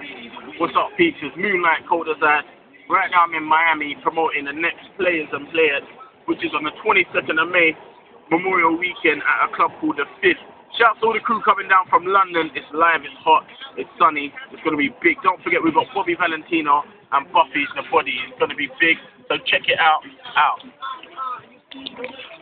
What's up, peeps? Moonlight called us out. Right now I'm in Miami promoting the next Players and Playettes, which is on the 22nd of May, Memorial Weekend at a club called The Fifth. Shouts to all the crew coming down from London. It's live, it's hot, it's sunny, it's going to be big. Don't forget we've got Bobby Valentino and Buffy's the body. It's going to be big, so check it out.